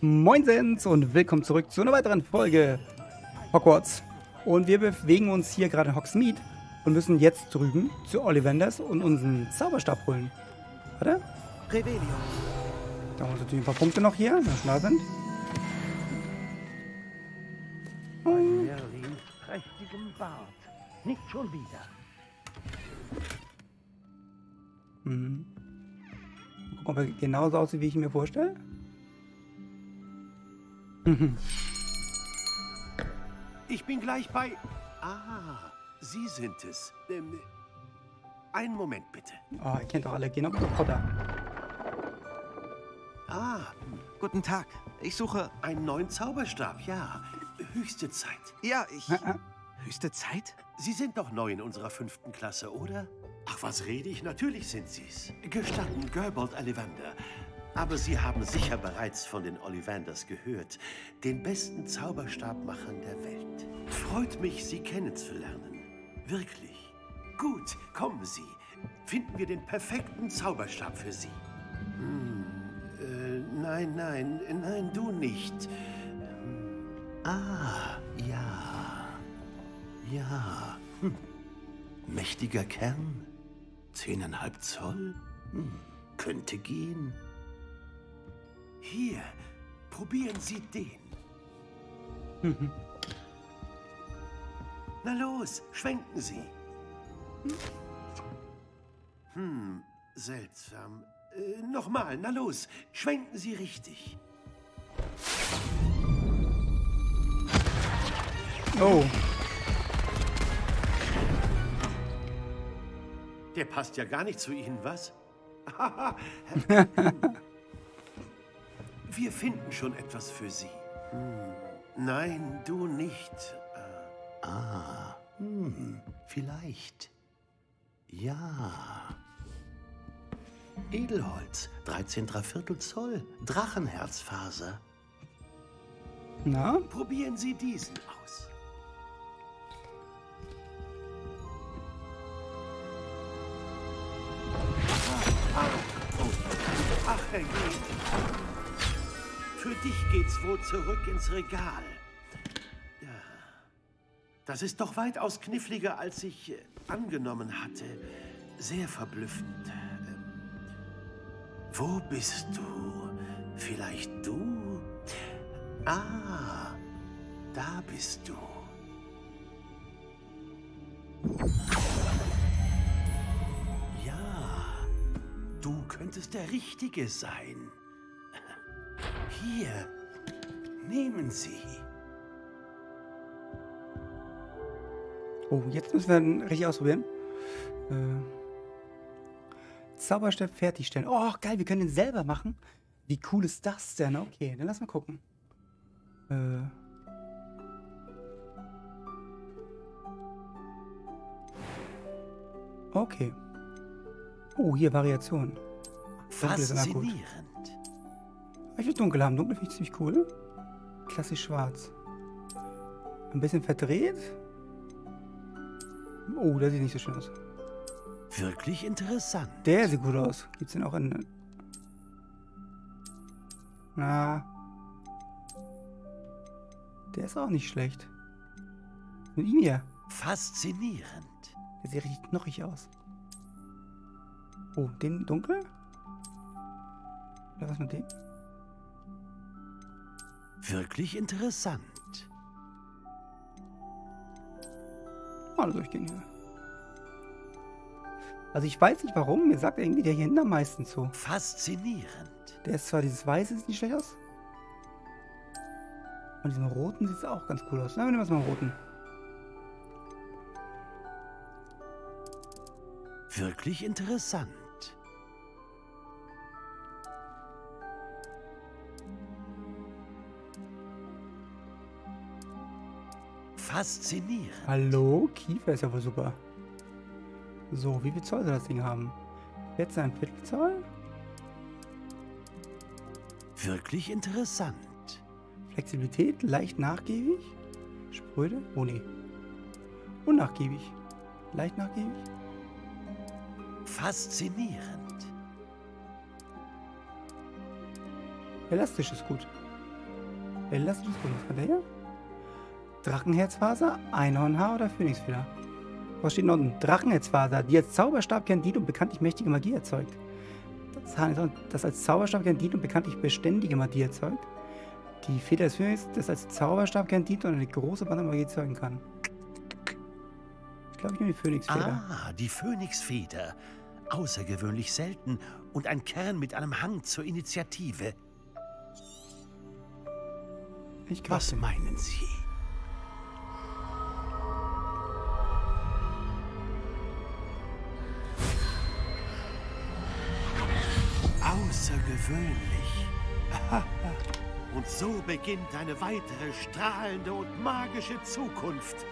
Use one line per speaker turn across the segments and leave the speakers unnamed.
Moinsens und willkommen zurück zu einer weiteren Folge Hogwarts. Und wir bewegen uns hier gerade in Hogsmeade und müssen jetzt drüben zu Ollivanders und unseren Zauberstab holen. Warte.
Revelio.
Da haben wir natürlich ein paar Punkte noch hier, wenn wir schon da sind.
Merlins prächtigem Bart. Nicht schon wieder.
Gucken, ob er genauso aussieht, wie ich ihn mir vorstelle.
Ich bin gleich bei... Ah, Sie sind es. Einen Moment bitte.
Oh, ihr kennt doch alle. Genau, Potter.
Ah,
Guten Tag. Ich suche...
einen neuen Zauberstab, ja. Höchste Zeit.
Ja, höchste Zeit?
Sie sind doch neu in unserer 5. Klasse, oder? Ach, was rede ich? Natürlich sind Sie's. Gestatten, Gerbold Ollivander. Aber Sie haben sicher bereits von den Ollivanders gehört, den besten Zauberstabmachern der Welt. Freut mich, Sie kennenzulernen. Wirklich. Gut, kommen Sie. Finden wir den perfekten Zauberstab für Sie. Nein, du nicht. Ja. Mächtiger Kern? 10,5 Zoll? Könnte gehen. Hier, probieren Sie den. Na los, schwenken Sie. Seltsam. Nochmal, na los, schwenken Sie richtig.
Oh,
Der passt ja gar nicht zu Ihnen, was? Wir finden schon etwas für Sie. Nein, du nicht. Vielleicht. Ja. Edelholz, 13,75 Zoll, Drachenherzfaser.
na?
Probieren Sie diesen aus. Ach, herrje. Für dich geht's wohl zurück ins Regal. Ja. Das ist doch weitaus kniffliger, als ich angenommen hatte. Sehr verblüffend. Wo bist du? Vielleicht du? Ah, da bist du. Ja, du könntest der Richtige sein. Hier, nehmen Sie.
Oh, jetzt müssen wir ihn richtig ausprobieren. Zauberstab fertigstellen. Oh, geil, wir können den selber machen. Wie cool ist das denn? Okay, dann lass mal gucken. Okay. Oh, hier Variation. Dunkel ist immer gut.
Faszinierend.
Ich will dunkel haben. Dunkel finde ich ziemlich cool. Klassisch schwarz. Ein bisschen verdreht. Oh, der sieht nicht so schön aus.
Wirklich interessant.
Der sieht gut aus. Gibt's den auch in... Na. Der ist auch nicht schlecht. Mit ihm hier.
Faszinierend.
Der sieht richtig knochig aus. Oh, den dunkel? Oder was mit dem?
Wirklich interessant.
Alle durchgehen hier. Also ich weiß nicht warum, mir sagt irgendwie der hier hinten am meisten zu.
Faszinierend.
Der ist zwar dieses Weiße, sieht nicht schlecht aus. Und diesen Roten sieht es auch ganz cool aus. Na, wir nehmen wir mal einen Roten.
Wirklich interessant. Faszinierend.
Hallo? Kiefer ist ja wohl super. So, wie viel Zoll soll das Ding haben? Jetzt ein Viertelzoll?
Wirklich interessant.
Flexibilität, leicht nachgiebig. Spröde? Oh ne. Unnachgiebig. Leicht nachgiebig.
Faszinierend.
Elastisch ist gut. Lass uns gucken. Was kann der hier? Drachenherzfaser, Einhornhaar oder Phönixfeder? Was steht noch unten? Drachenherzfaser, die als Zauberstab dient und bekanntlich mächtige Magie erzeugt. Das als Zauberstab dient und bekanntlich beständige Magie erzeugt. Die Feder des Phönix, das als Zauberstab dient und eine große Bande Magie erzeugen kann. Ich glaube, ich nehme die Phönixfeder.
Ah, die Phönixfeder. Außergewöhnlich selten und ein Kern mit einem Hang zur Initiative. Was meinen Sie? Außergewöhnlich. Und so beginnt eine weitere strahlende und magische Zukunft.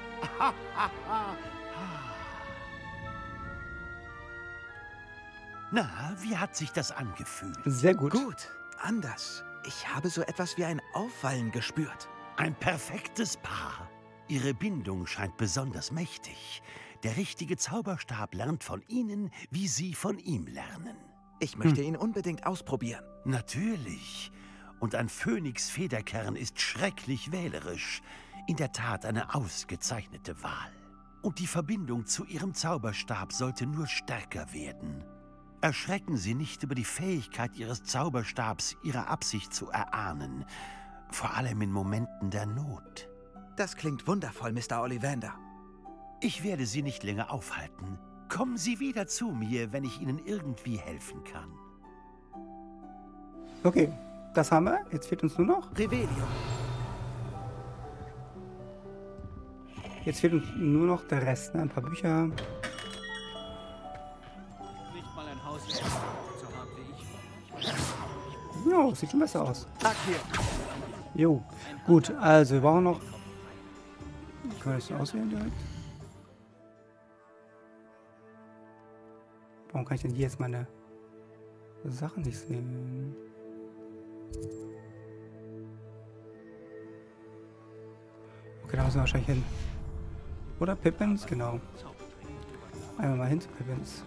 Na, wie hat sich das angefühlt?
Sehr gut.
Gut, anders. Ich habe so etwas wie ein Auffallen gespürt.
Ein perfektes Paar. Ihre Bindung scheint besonders mächtig. Der richtige Zauberstab lernt von Ihnen, wie Sie von ihm lernen.
Ich möchte ihn unbedingt ausprobieren.
Natürlich. Und ein Phönix-Federkern ist schrecklich wählerisch. In der Tat eine ausgezeichnete Wahl. Und die Verbindung zu Ihrem Zauberstab sollte nur stärker werden. Erschrecken Sie nicht über die Fähigkeit Ihres Zauberstabs, Ihre Absicht zu erahnen. Vor allem in Momenten der Not.
Das klingt wundervoll, Mr. Ollivander.
Ich werde Sie nicht länger aufhalten. Kommen Sie wieder zu mir, wenn ich Ihnen irgendwie helfen kann.
Okay, das haben wir. Jetzt fehlt uns nur noch.
Revelio.
Jetzt fehlt uns nur noch der Rest, ne? Ein paar Bücher.
Nicht mal ein Haus so hart wie ich.
Jo, sieht schon besser aus.
Akir.
Jo, gut, also wir brauchen noch... Kann ich das auswählen direkt? Warum kann ich denn hier jetzt meine Sachen nicht sehen? Okay, da müssen wir wahrscheinlich hin. Oder Pippins, genau. Einmal mal hin zu Pippins.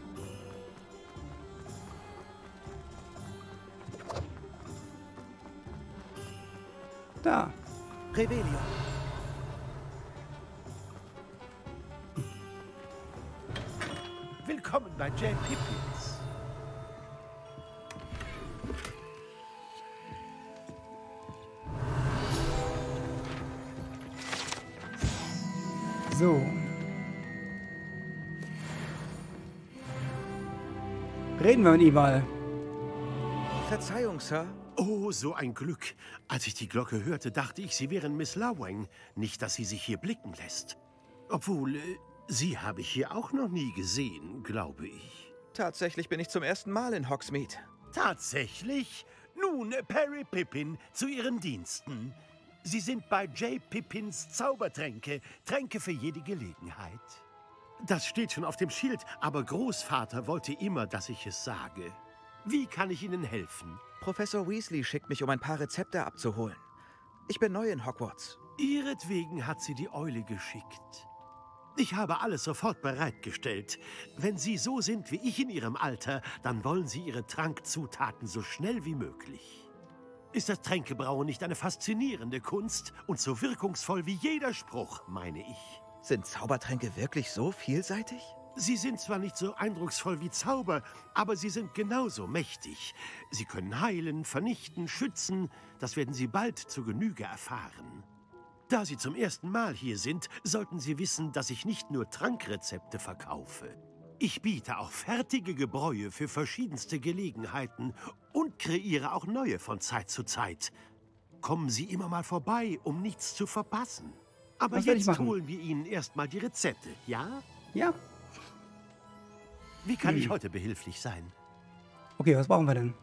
Da.
Revelio.
Willkommen bei J. Pippins.
So. Reden wir mit ihm mal.
Verzeihung, Sir.
Oh, so ein Glück. Als ich die Glocke hörte, dachte ich, Sie wären Miss Lawang. Nicht, dass sie sich hier blicken lässt. Obwohl, Sie habe ich hier auch noch nie gesehen, glaube ich.
Tatsächlich bin ich zum ersten Mal in Hogsmeade.
Tatsächlich? Nun, Perry Pippin, zu Ihren Diensten. Sie sind bei J. Pippins Zaubertränke, Tränke für jede Gelegenheit. Das steht schon auf dem Schild, aber Großvater wollte immer, dass ich es sage. Wie kann ich Ihnen helfen?
Professor Weasley schickt mich, um ein paar Rezepte abzuholen. Ich bin neu in Hogwarts.
Ihretwegen hat sie die Eule geschickt. Ich habe alles sofort bereitgestellt. Wenn Sie so sind wie ich in Ihrem Alter, dann wollen Sie Ihre Trankzutaten so schnell wie möglich. Ist das Tränkebrauen nicht eine faszinierende Kunst und so wirkungsvoll wie jeder Spruch, meine ich?
Sind Zaubertränke wirklich so vielseitig?
Sie sind zwar nicht so eindrucksvoll wie Zauber, aber sie sind genauso mächtig. Sie können heilen, vernichten, schützen. Das werden Sie bald zu Genüge erfahren. Da Sie zum ersten Mal hier sind, sollten Sie wissen, dass ich nicht nur Trankrezepte verkaufe. Ich biete auch fertige Gebräue für verschiedenste Gelegenheiten und kreiere auch neue von Zeit zu Zeit. Kommen Sie immer mal vorbei, um nichts zu verpassen. Aber
Was werde ich
jetzt
machen?
holen wir Ihnen erstmal die Rezepte, ja?
Ja.
Wie kann ich heute behilflich sein?
Okay, was brauchen wir denn?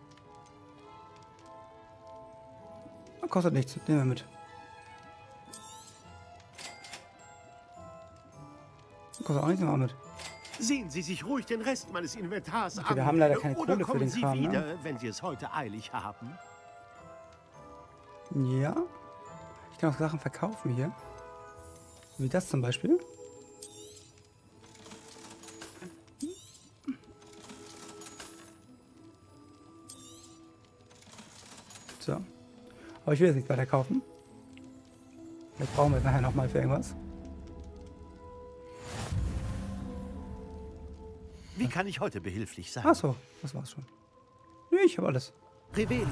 Kostet nichts. Nehmen wir mit. Kostet auch nichts, nehmen wir mit.
Sehen Sie sich ruhig den Rest meines Inventars
Okay,
an.
wir haben leider keine
Oder
Kohle für
kommen
den
Sie
Kram, ne?
wieder, wenn Sie es heute eilig haben.
Ja. Ich kann auch Sachen verkaufen hier. Wie das zum Beispiel. So. Aber ich will jetzt nicht weiter kaufen. Vielleicht brauchen wir es nachher nochmal für irgendwas.
Wie kann ich heute behilflich sein?
Ach so, das war's schon. Nee, ich habe alles.
Revelio.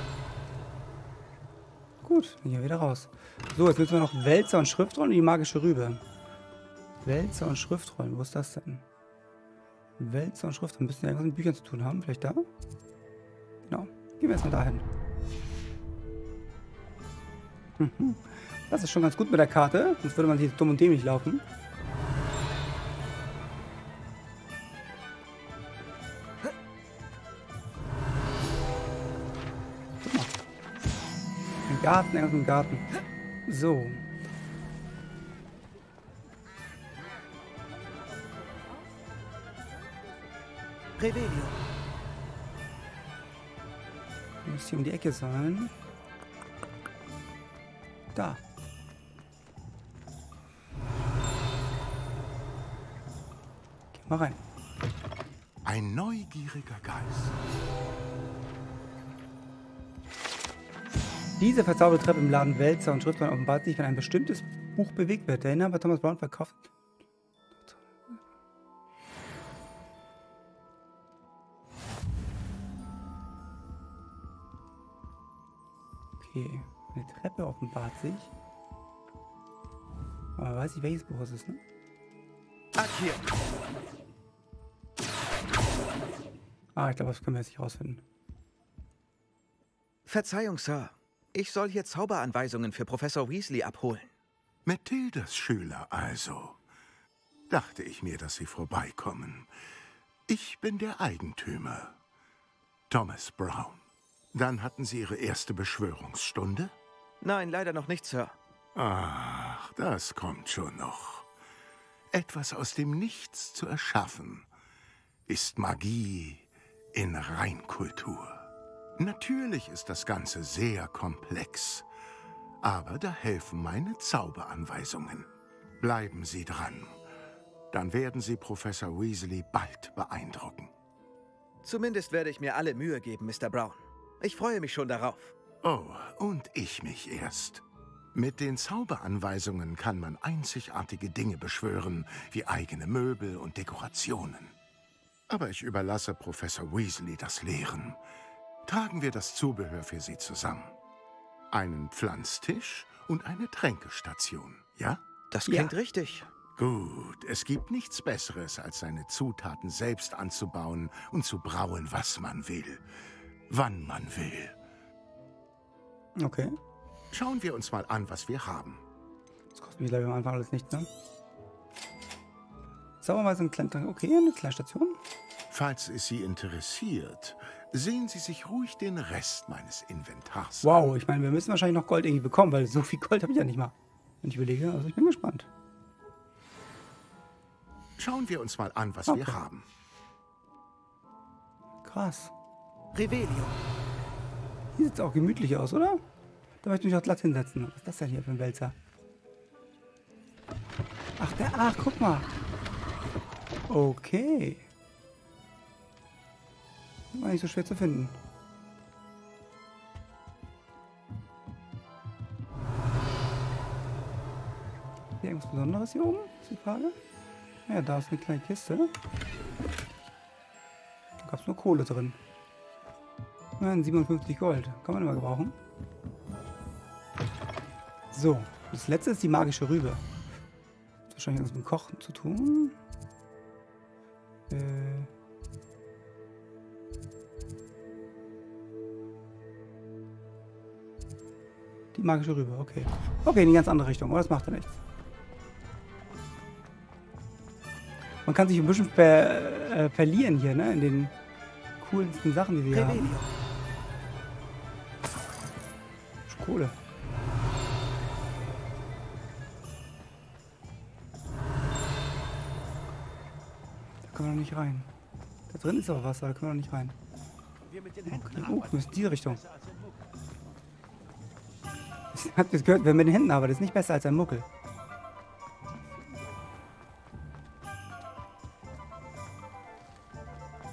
Gut, hier wieder raus. So, jetzt müssen wir noch Wälzer und Schriftrollen und die magische Rübe. Wälzer und Schriftrollen, wo ist das denn? Wälzer und Schriftrollen müssen ja irgendwas mit Büchern zu tun haben. Vielleicht da? Genau. Gehen wir erstmal dahin. Das ist schon ganz gut mit der Karte. Sonst würde man hier dumm und dämlich laufen. Guck mal. Ein Garten, irgendwas im Garten. So.
Revelio.
Muss hier um die Ecke sein. Da. Geh mal rein.
Ein neugieriger Geist.
Diese verzauberte Treppe im Laden Wälzer und Schriftrollen offenbart sich, wenn ein bestimmtes Buch bewegt wird. Der Inhaber Thomas Brown verkauft. Okay, eine Treppe offenbart sich. Aber weiß ich, welches Buch es ist, ne?
Akir.
Ah, ich glaube, das können wir jetzt nicht rausfinden.
Verzeihung, Sir. Ich soll hier Zauberanweisungen für Professor Weasley abholen.
Mathildas Schüler also. Dachte ich mir, dass sie vorbeikommen. Ich bin der Eigentümer. Thomas Brown. Dann hatten Sie Ihre erste Beschwörungsstunde?
Nein, leider noch nicht, Sir.
Ach, das kommt schon noch. Etwas aus dem Nichts zu erschaffen, ist Magie in Reinkultur. Natürlich ist das Ganze sehr komplex, aber da helfen meine Zauberanweisungen. Bleiben Sie dran. Dann werden Sie Professor Weasley bald beeindrucken.
Zumindest werde ich mir alle Mühe geben, Mr. Brown. Ich freue mich schon darauf.
Oh, und ich mich erst. Mit den Zauberanweisungen kann man einzigartige Dinge beschwören, wie eigene Möbel und Dekorationen. Aber ich überlasse Professor Weasley das Lehren. Tragen wir das Zubehör für Sie zusammen. Einen Pflanztisch und eine Tränkestation, ja?
Das klingt richtig.
Gut, es gibt nichts Besseres, als seine Zutaten selbst anzubauen und zu brauen, was man will. Wann man will.
Okay.
Schauen wir uns mal an, was wir haben.
Das kostet mich, glaube ich, am Anfang alles nicht, ne? Sauberweise ein kleiner. Okay, eine kleine Station.
Falls es Sie interessiert, sehen Sie sich ruhig den Rest meines Inventars
Wow, ich meine, wir müssen wahrscheinlich noch Gold irgendwie bekommen, weil so viel Gold habe ich ja nicht mal. Wenn ich überlege, also ich bin gespannt.
Schauen wir uns mal an, was wir haben.
Krass.
Revelio.
Hier sieht es auch gemütlich aus, oder? Da möchte ich mich auch glatt hinsetzen. Was ist das denn hier für ein Wälzer? Ach, guck mal. Okay. War nicht so schwer zu finden. Hier irgendwas Besonderes hier oben? Ist die Frage. Ja, da ist eine kleine Kiste. Da gab es nur Kohle drin. Nein, 57 Gold. Kann man immer gebrauchen. So, das letzte ist die magische Rübe. Das hat wahrscheinlich was mit Kochen zu tun. Die magische Rübe, okay. Okay, in die ganz andere Richtung, aber das macht ja nichts. Man kann sich ein bisschen verlieren hier, ne? In den coolsten Sachen, die sie hier haben. Kohle. Da können wir noch nicht rein. Da drin ist aber Wasser, da können wir noch nicht rein. Okay. Wir müssen in diese Richtung. Habt ihr es gehört? Wer mit den Händen arbeitet, ist nicht besser als ein Muckel.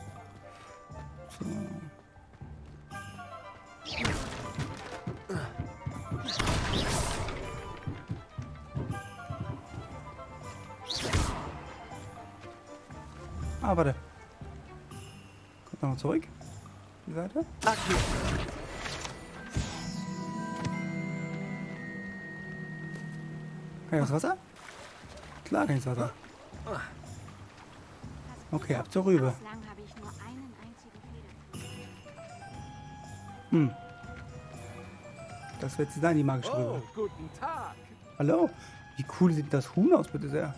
So. Ah, warte. Kommt nochmal zurück. Die Seite.
Akio.
Kann ich ins Wasser? Klar kann ich ins Wasser. Okay, ab zur Rübe.
Bislang habe ich nur einen einzigen Fehler.
Hm. Das wird sie sein, die magische Rübe.
Oh, guten Tag.
Hallo? Wie cool sieht das Huhn aus, bitte sehr.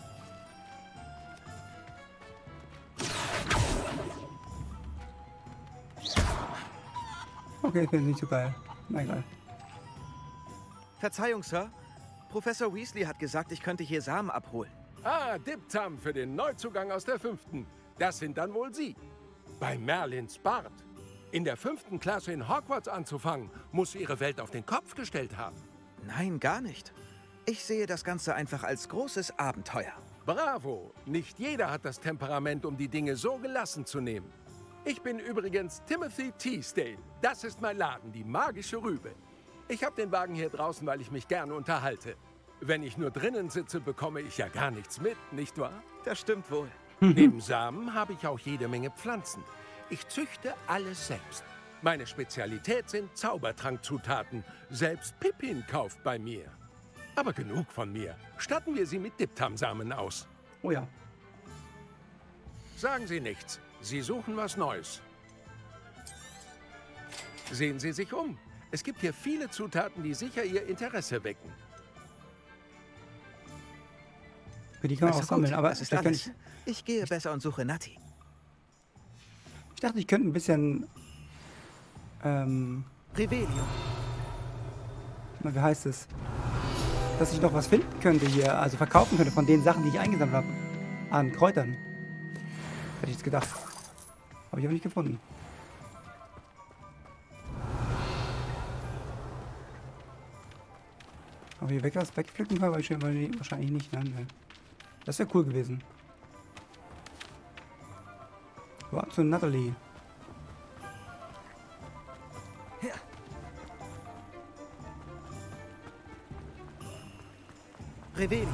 Okay, ich finde nicht so geil. Na egal.
Verzeihung, Sir. Professor Weasley hat gesagt, ich könnte hier Samen abholen.
Ah, Diptam für den Neuzugang aus der 5. Das sind dann wohl Sie. Bei Merlins Bart. In der 5. Klasse in Hogwarts anzufangen, muss Ihre Welt auf den Kopf gestellt haben.
Nein, gar nicht. Ich sehe das Ganze einfach als großes Abenteuer.
Bravo! Nicht jeder hat das Temperament, um die Dinge so gelassen zu nehmen. Ich bin übrigens Timothy Teasdale. Das ist mein Laden, die magische Rübe. Ich habe den Wagen hier draußen, weil ich mich gerne unterhalte. Wenn ich nur drinnen sitze, bekomme ich ja gar nichts mit, nicht wahr?
Das stimmt wohl.
Neben Samen habe ich auch jede Menge Pflanzen. Ich züchte alles selbst. Meine Spezialität sind Zaubertrankzutaten. Selbst Pippin kauft bei mir. Aber genug von mir. Statten wir sie mit Diptam-Samen aus.
Oh ja.
Sagen Sie nichts. Sie suchen was Neues. Sehen Sie sich um. Es gibt hier viele Zutaten, die sicher Ihr Interesse wecken.
Die kann man auch
Also
sammeln,
gut,
aber
das ist
vielleicht
alles. Ich gehe besser und suche Natti.
ich dachte, ich könnte ein bisschen,
Revelio.
wie heißt es? Dass ich noch was finden könnte hier, also verkaufen könnte von den Sachen, die ich eingesammelt habe. An Kräutern. Hätte ich jetzt gedacht. Habe ich aber nicht gefunden. Aber hier weg was wegpflücken kann, wahrscheinlich nicht. Nein. Das wäre cool gewesen. So, ab zu Natalie.
Revelio.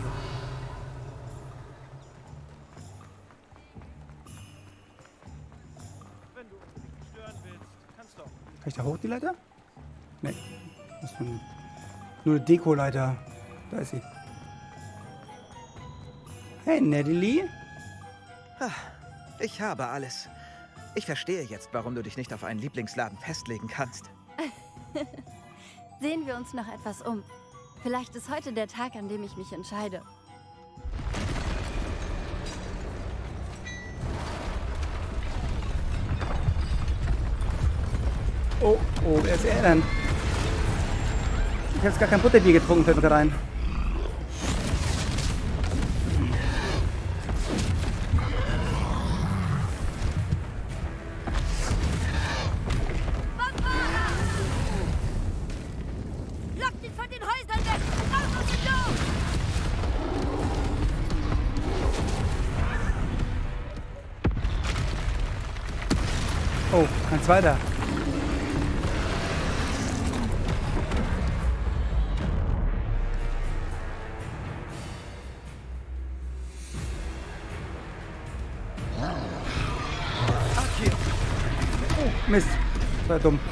Wenn du uns nicht stören willst, kannst du auch.
Kann ich da hoch, die Leiter? Nee. Das ist nur eine Deko-Leiter. Da ist sie. Hey, Natalie.
Ich habe alles. Ich verstehe jetzt, warum du dich nicht auf einen Lieblingsladen festlegen kannst.
Sehen wir uns noch etwas um. Vielleicht ist heute der Tag, an dem ich mich entscheide.
Oh, wer ist er denn? Ich habe jetzt gar kein Butterbier getrunken, fällt mir gerade ein.
Lockt ihn von den Häusern weg! Raus aus dem Dorf!
Oh, ein zweiter. Oh, Mist. Das war dumm.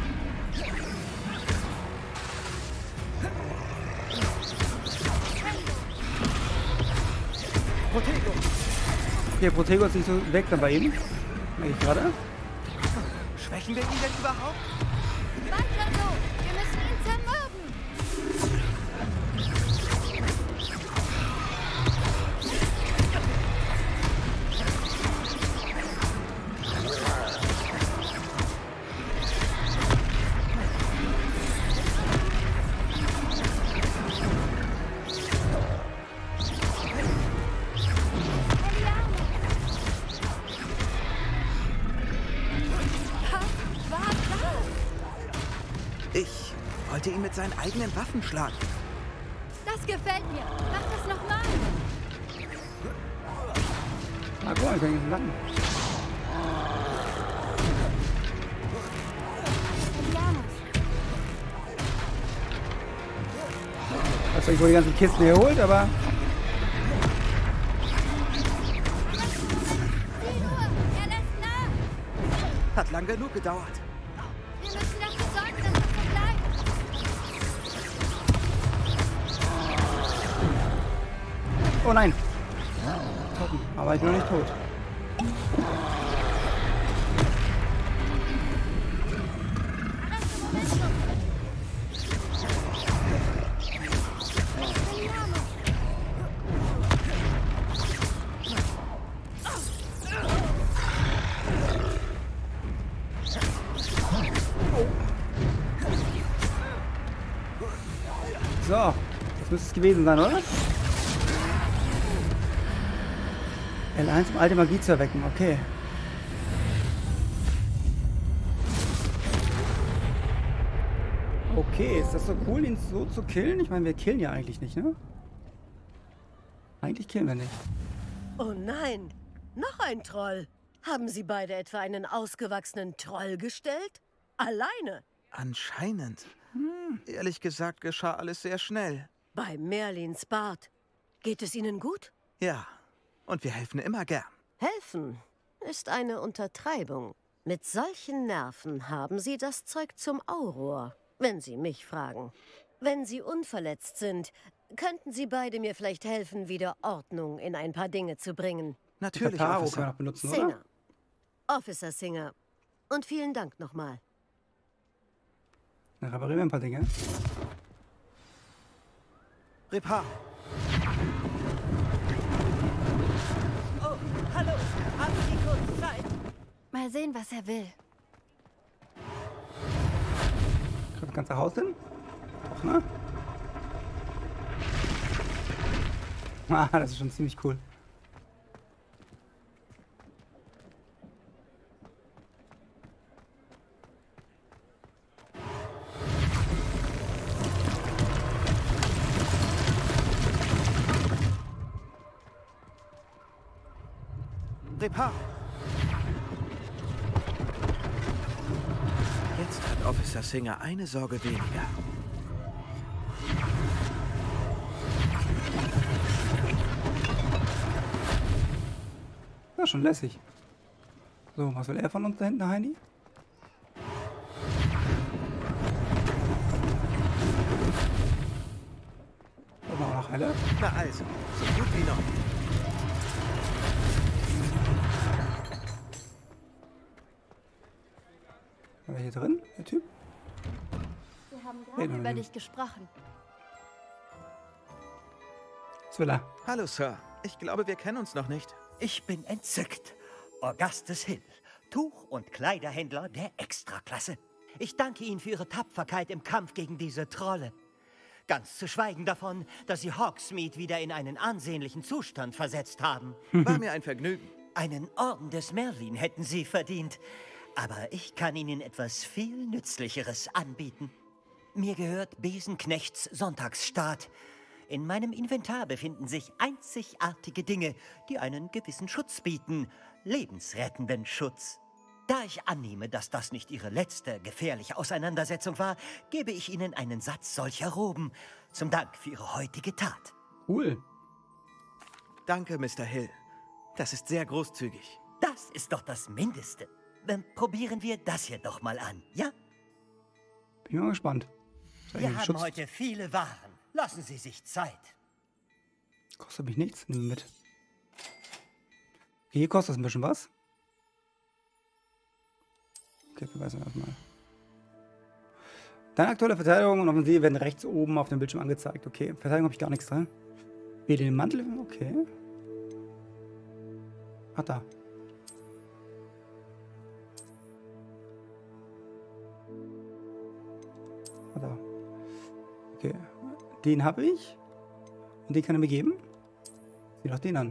Protego.
Okay, Protego ist nicht so weg dann bei ihm. Merke ich gerade.
Schwächen wir ihn denn überhaupt?
Weiter so! Wir müssen ihn zermürben! Was war das?
Ich wollte ihn mit seinen eigenen Waffen schlagen.
Das gefällt mir. Mach das nochmal.
Ah, guck mal, ich kann ihn lachen.
Janus,
Ich weiß nicht, wo die ganzen Kisten hier holt, aber
sieh nur!
Hat lang genug gedauert.
Wir müssen dafür sorgen, dass das so bleibt.
Oh nein. Toten. Aber ich bin noch nicht tot. So, das müsste es gewesen sein, oder? L1, um alte Magie zu erwecken, okay. Okay, ist das so cool, ihn so zu killen? Ich meine, wir killen ja eigentlich nicht, ne? Eigentlich killen wir nicht.
Oh nein, noch ein Troll. Haben Sie beide etwa einen ausgewachsenen Troll gestellt? Alleine?
Anscheinend. Ehrlich gesagt geschah alles sehr schnell.
Bei Merlins Bart. Geht es Ihnen gut?
Ja, und wir helfen immer gern.
Helfen ist eine Untertreibung. Mit solchen Nerven haben Sie das Zeug zum Auror, wenn Sie mich fragen. Wenn Sie unverletzt sind, könnten Sie beide mir vielleicht helfen, wieder Ordnung in ein paar Dinge zu bringen.
Natürlich,
Kataro können wir
Officer.
noch benutzen, oder?
Singer. Officer Singer. Und vielen Dank nochmal.
Dann reparieren wir ein paar Dinge.
Repar.
Oh, hallo. Haben Sie kurz Zeit?
Mal sehen, was er will.
Kriegt das ganze Haus hin? Doch, ne? Ah, das ist schon ziemlich cool.
Repar. Jetzt hat Officer Singer eine Sorge weniger.
Ja, schon lässig. So, was will er von uns da hinten, Heini? Brauchen wir auch noch Heile?
Na also, so gut wie noch.
War er hier drin, der Typ?
Wir haben
Hey,
gerade
nein,
über
nein.
dich gesprochen.
Was will er?
Hallo, Sir. Ich glaube, wir kennen uns noch nicht.
Ich bin entzückt. Augustus Hill, Tuch- und Kleiderhändler der Extraklasse. Ich danke Ihnen für Ihre Tapferkeit im Kampf gegen diese Trolle. Ganz zu schweigen davon, dass Sie Hogsmeade wieder in einen ansehnlichen Zustand versetzt haben.
War mir ein Vergnügen.
Einen Orden des Merlin hätten Sie verdient. Aber ich kann Ihnen etwas viel Nützlicheres anbieten. Mir gehört Besenknechts Sonntagsstaat. In meinem Inventar befinden sich einzigartige Dinge, die einen gewissen Schutz bieten. Lebensrettenden Schutz. Da ich annehme, dass das nicht Ihre letzte gefährliche Auseinandersetzung war, gebe ich Ihnen einen Satz solcher Roben. Zum Dank für Ihre heutige Tat.
Cool.
Danke, Mr. Hill. Das ist sehr großzügig.
Das ist doch das Mindeste. Probieren wir das hier doch mal an, ja?
Bin mal gespannt. Soll ich
Wir
den
haben
Schutz-
heute viele Waren. Lassen Sie sich Zeit.
Kostet mich nichts. Nehmen wir mit. Okay, hier kostet es ein bisschen was. Okay, wir wissen erstmal. Deine aktuelle Verteidigung und Offensive werden rechts oben auf dem Bildschirm angezeigt. Okay, Verteidigung habe ich gar nichts dran. Wähle den Mantel. Okay. Ach, da. Ah, da. Okay. Den habe ich. Und den kann er mir geben. Sieh doch den an.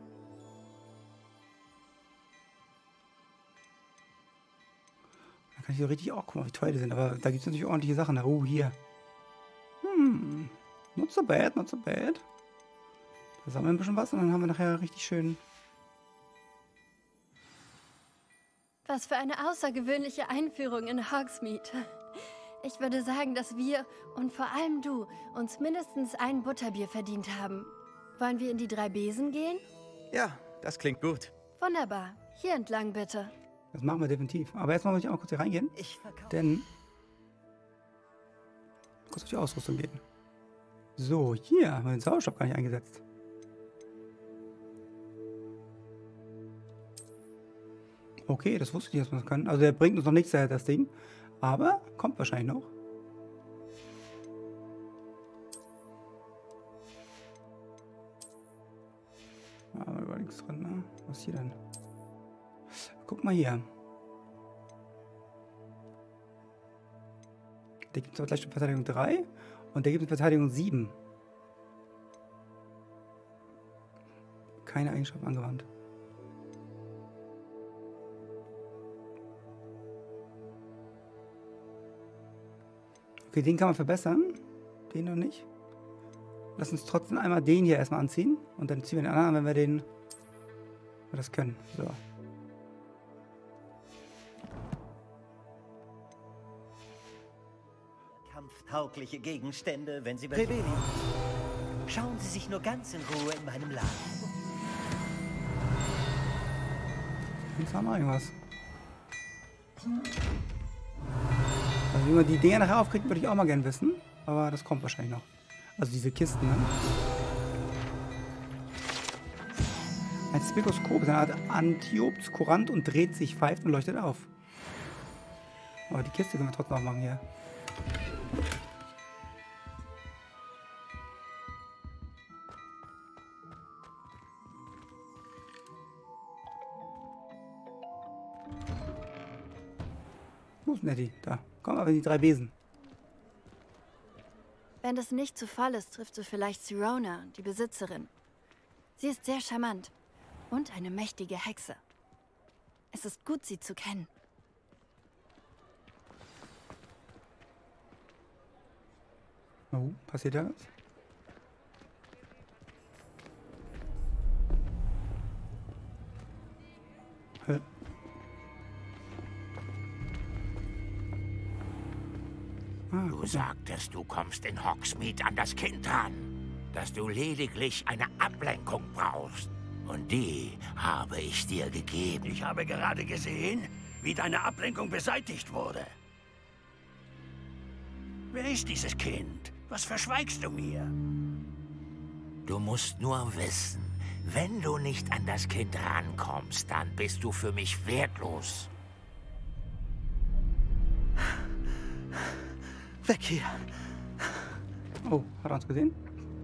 Da kann ich so richtig auch gucken, wie teuer die sind. Aber da gibt es natürlich ordentliche Sachen. Oh, hier. Not so bad, not so bad. Da sammeln wir ein bisschen was und dann haben wir nachher richtig schön.
Was für eine außergewöhnliche Einführung in Hogsmeade. Ich würde sagen, dass wir und vor allem du uns mindestens ein Butterbier verdient haben. Wollen wir in die 3 Besen gehen?
Ja, das klingt gut.
Wunderbar. Hier entlang bitte.
Das machen wir definitiv. Aber erstmal muss ich auch kurz hier reingehen. Denn... kurz auf die Ausrüstung gehen. So, hier haben wir den Zauberstab gar nicht eingesetzt. Okay, das wusste ich nicht, dass wir das können. Also der bringt uns noch nichts, das Ding. Aber kommt wahrscheinlich noch. Aber war nichts drin, ne? Was ist hier denn? Guck mal hier. Der gibt es gleich eine Verteidigung 3 und der gibt eine Verteidigung 7. Keine Eigenschaft angewandt. Okay, den kann man verbessern. Den noch nicht. Lass uns trotzdem einmal den hier erstmal anziehen. Und dann ziehen wir den anderen an, wenn wir das können. So.
Kampftaugliche Gegenstände, wenn Sie... Schauen Sie sich nur ganz in Ruhe in meinem Laden.
Jetzt haben wir irgendwas. Also wie man die Dinger nachher aufkriegt, würde ich auch mal gerne wissen. Aber das kommt wahrscheinlich noch. Also diese Kisten, ne? Ein Spikoskop ist eine Art Antiops Courant und dreht sich, pfeift und leuchtet auf. Aber die Kiste können wir trotzdem noch machen hier. Wo ist denn die? Da. Komm aber in die 3 Besen.
Wenn das nicht zu Fall ist, triffst du vielleicht Sirona, die Besitzerin. Sie ist sehr charmant und eine mächtige Hexe. Es ist gut, sie zu kennen.
Oh, passiert da was? Hä?
Du sagtest, du kommst in Hogsmeade an das Kind ran, dass du lediglich eine Ablenkung brauchst. Und die habe ich dir gegeben.
Ich habe gerade gesehen, wie deine Ablenkung beseitigt wurde. Wer ist dieses Kind? Was verschweigst du mir?
Du musst nur wissen, wenn du nicht an das Kind rankommst, dann bist du für mich wertlos.
Weg hier!
Oh, hat er uns gesehen?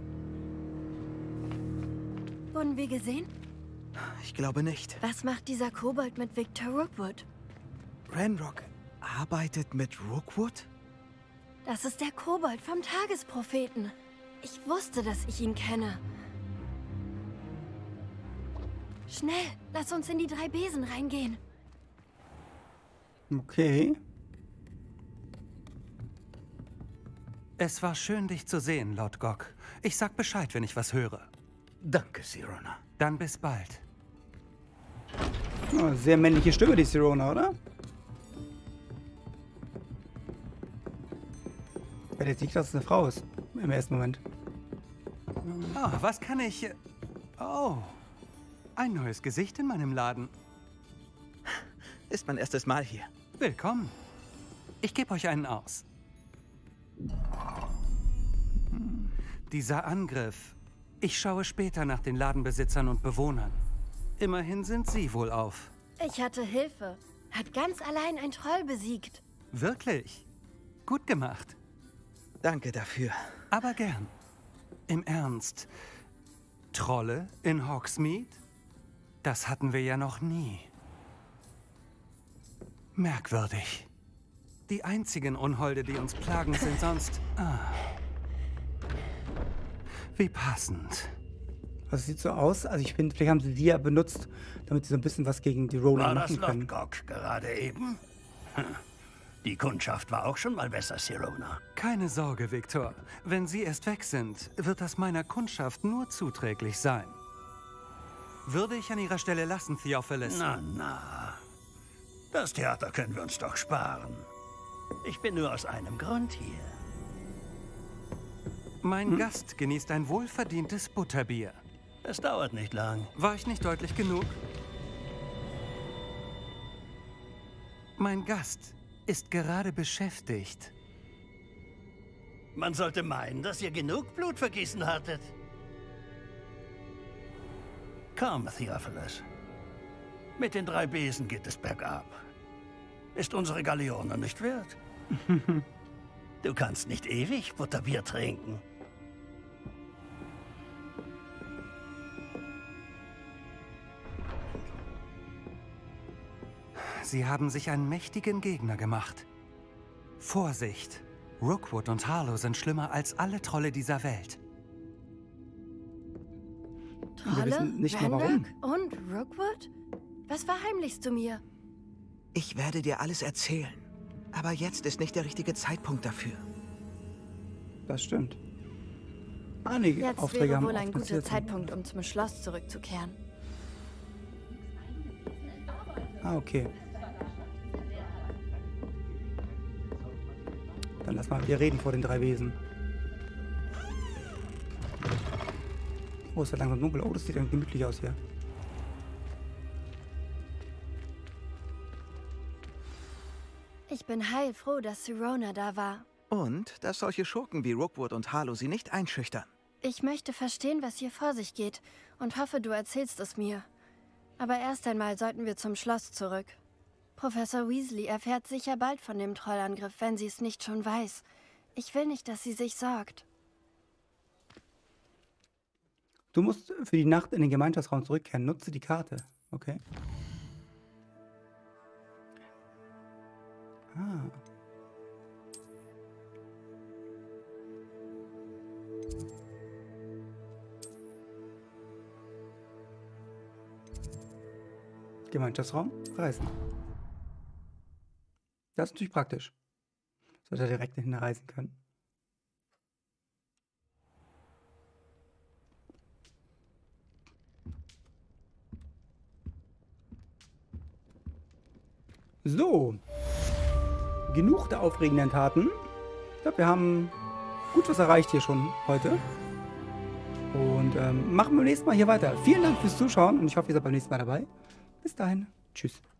Wurden wir gesehen?
Ich glaube nicht.
Was macht dieser Kobold mit Victor Rookwood?
Ranrock arbeitet mit Rookwood?
Das ist der Kobold vom Tagespropheten. Ich wusste, dass ich ihn kenne. Schnell, lass uns in die 3 Besen reingehen.
Okay.
Es war schön, dich zu sehen, Lord Gok. Ich sag Bescheid, wenn ich was höre.
Danke, Sirona.
Dann bis bald.
Oh, sehr männliche Stimme, die Sirona, oder? Ich hätte jetzt nicht, dass es eine Frau ist. Im ersten Moment.
Oh, was kann ich... Oh, ein neues Gesicht in meinem Laden.
Ist mein erstes Mal hier.
Willkommen. Ich gebe euch einen aus. Dieser Angriff. Ich schaue später nach den Ladenbesitzern und Bewohnern. Immerhin sind sie wohl auf.
Ich hatte Hilfe. Hat ganz allein ein Troll besiegt.
Wirklich? Gut gemacht.
Danke dafür.
Aber gern. Im Ernst. Trolle in Hogsmeade? Das hatten wir ja noch nie. Merkwürdig. Die einzigen Unholde, die uns plagen, sind sonst... Wie passend.
Also sieht so aus, also ich finde, vielleicht haben sie die ja benutzt, damit sie so ein bisschen was gegen die Rowling machen können.
War das Lord Gok gerade eben? Die Kundschaft war auch schon mal besser, Sirona.
Keine Sorge, Victor. Wenn Sie erst weg sind, wird das meiner Kundschaft nur zuträglich sein. Würde ich an Ihrer Stelle lassen, Theophilus.
Na. Das Theater können wir uns doch sparen. Ich bin nur aus einem Grund hier.
Mein Gast genießt ein wohlverdientes Butterbier.
Es dauert nicht lang.
War ich nicht deutlich genug? Mein Gast ist gerade beschäftigt.
Man sollte meinen, dass ihr genug Blut vergießen hattet. Komm, Theophilus. Mit den 3 Besen geht es bergab. Ist unsere Galeone nicht wert? Du kannst nicht ewig Butterbier trinken.
Sie haben sich einen mächtigen Gegner gemacht. Vorsicht! Rookwood und Harlow sind schlimmer als alle Trolle dieser Welt.
Wir wissen nicht mal warum.
Und Rookwood? Was verheimlichst du mir?
Ich werde dir alles erzählen. Aber jetzt ist nicht der richtige Zeitpunkt dafür.
Das stimmt. Einige
Jetzt
Aufträge
wäre
haben
wohl ein guter
passiert.
Zeitpunkt, um zum Schloss zurückzukehren.
Ah, okay. Dann lass mal wir reden vor den 3 Wesen. Oh, es wird langsam dunkel. Oh, das sieht dann gemütlich aus hier.
Ich bin heilfroh, dass Sirona da war.
Und, dass solche Schurken wie Rookwood und Harlow sie nicht einschüchtern.
Ich möchte verstehen, was hier vor sich geht und hoffe, du erzählst es mir. Aber erst einmal sollten wir zum Schloss zurück. Professor Weasley erfährt sicher bald von dem Trollangriff, wenn sie es nicht schon weiß. Ich will nicht, dass sie sich sorgt.
Du musst für die Nacht in den Gemeinschaftsraum zurückkehren. Nutze die Karte. Okay. Ah. Gemeinschaftsraum, reisen. Das ist natürlich praktisch. Sollte er direkt dahin reisen können. So. Genug der aufregenden Taten. Ich glaube, wir haben gut was erreicht hier schon heute. Und machen wir beim nächsten Mal hier weiter. Vielen Dank fürs Zuschauen und ich hoffe, ihr seid beim nächsten Mal dabei. Bis dahin. Tschüss.